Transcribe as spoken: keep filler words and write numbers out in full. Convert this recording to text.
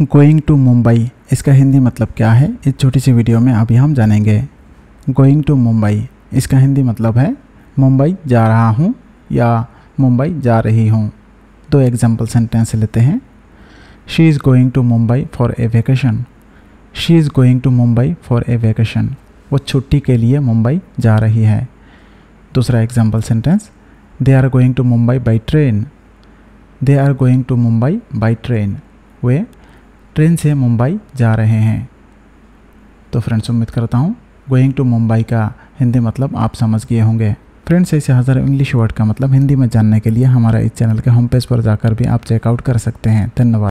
Going to Mumbai, इसका हिंदी मतलब क्या है, इस छोटी सी वीडियो में अभी हम जानेंगे। गोइंग टू मुंबई, इसका हिंदी मतलब है मुंबई जा रहा हूँ या मुंबई जा रही हूँ। दो एग्जाम्पल सेंटेंस लेते हैं। She is going to Mumbai for a vacation. She is going to Mumbai for a vacation, वो छुट्टी के लिए मुंबई जा रही है। दूसरा example sentence, they are going to Mumbai by train. They are going to Mumbai by train, वे ट्रेन से मुंबई जा रहे हैं। तो फ्रेंड्स, उम्मीद करता हूँ गोइंग टू मुंबई का हिंदी मतलब आप समझ गए होंगे। फ्रेंड्स, ऐसे हज़ारों इंग्लिश वर्ड का मतलब हिंदी में जानने के लिए हमारा इस चैनल के होम पेज पर जाकर भी आप चेकआउट कर सकते हैं। धन्यवाद।